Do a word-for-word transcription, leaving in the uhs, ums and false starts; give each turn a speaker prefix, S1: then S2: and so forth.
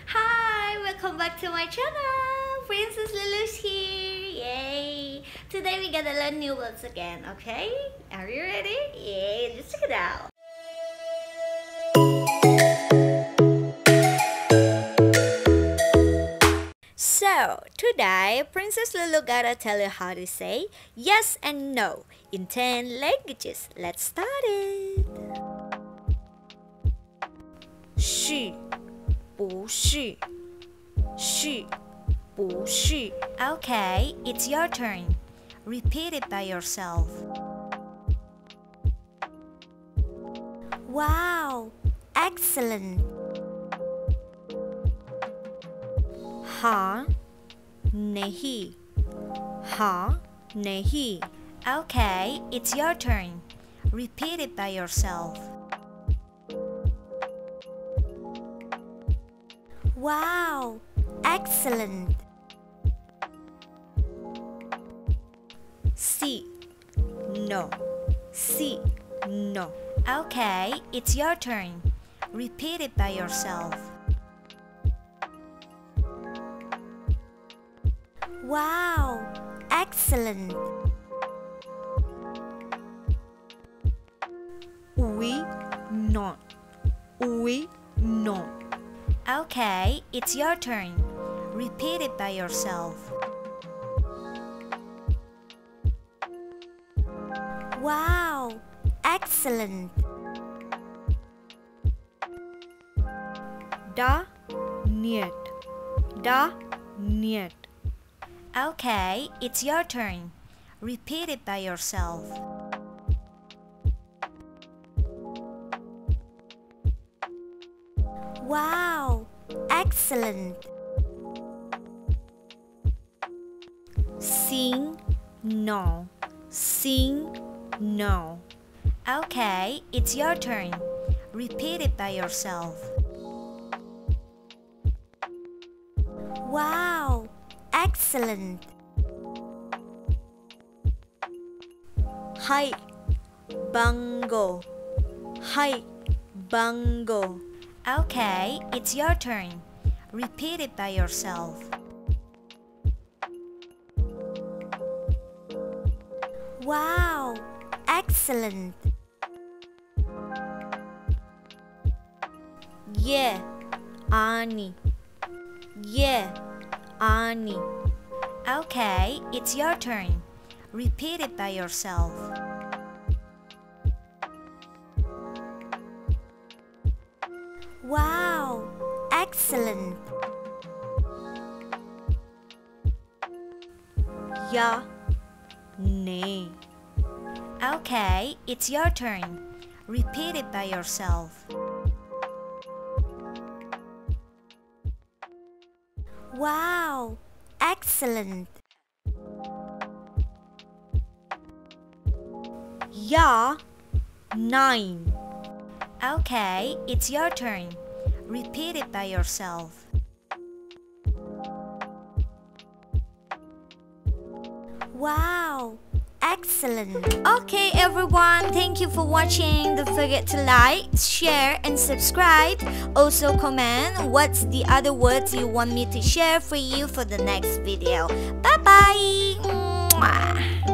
S1: Hi, welcome back to my channel. Princess Lulu's here. Yay! Today we gotta learn new words again, okay? Are you ready? Yay! Let's check it out. So, today Princess Lulu gotta tell you how to say yes and no in ten languages. Let's start it. 是不是是不是 Okay, it's your turn. Repeat it by yourself. Wow, excellent. हाँ नहीं हाँ नहीं Okay, it's your turn. Repeat it by yourself. Wow, excellent. Sí, no, sí, no. Okay, it's your turn. Repeat it by yourself. Wow, excellent. Oui, non. Oui, non. Okay, it's your turn. Repeat it by yourself. Wow, excellent. Да, нет. Да, нет. Okay, it's your turn. Repeat it by yourself. Wow, excellent. Sim, no. Sim, no. Okay, it's your turn. Repeat it by yourself. Wow, excellent. はい、番号。はい、番号。Okay, it's your turn. Repeat it by yourself. Wow, excellent. Yeah, Ani. Yeah, Ani. Okay, it's your turn. Repeat it by yourself. Wow, excellent. Yeah, nee. Okay, it's your turn. Repeat it by yourself. Wow, excellent. Yeah, nine. Okay, it's your turn. Repeat it by yourself. Wow, excellent. Okay everyone, thank you for watching. Don't forget to like, share and subscribe. Also comment what's the other words you want me to share for you for the next video. Bye bye.